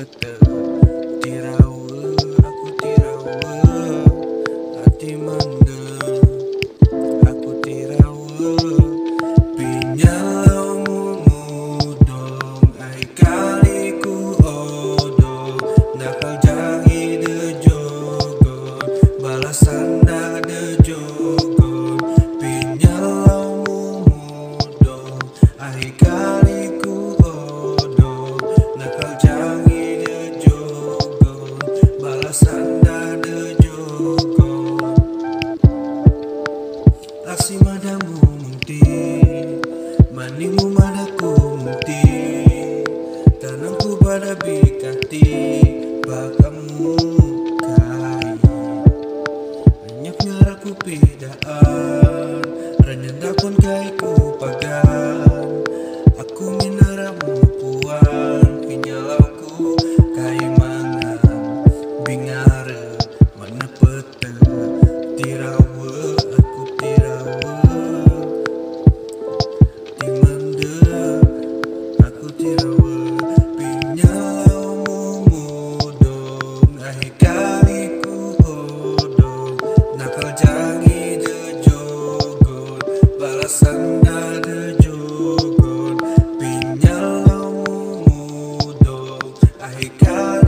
pete tirawe aku tirawe hati mendem aku tirawe pinyalau mudong ai kaliku odong nakal jangi de jogon balasan dah de jogon pinyalau mudong ai kaliku odong nakal jangi de jogon balasan dah de jogon aksi madamu mungti manimu madaku mungti tanamku pada bikati bakamu kai banyak nyaraku pidaan renyandakon kaiku pagan aku minaramu puan pinyalauku kai mangan bingare mana pete tirawe aku tirawe timande aku tirawe pinyalaumu mudong ai kaliku odong nakal jangi de jogon balasan dah de jogon pinyalaumu mudong ai kaliku